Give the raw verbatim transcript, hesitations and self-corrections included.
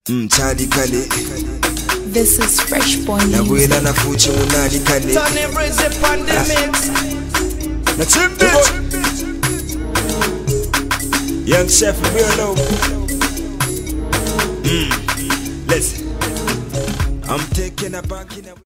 Mm, Charlie Kale. This is Fresh Boy Na Music. buena na fuchi munani Kale. Tony Bridge upon the mix. Na chip it. Young chef, real low. Mm, listen. I'm taking a back in a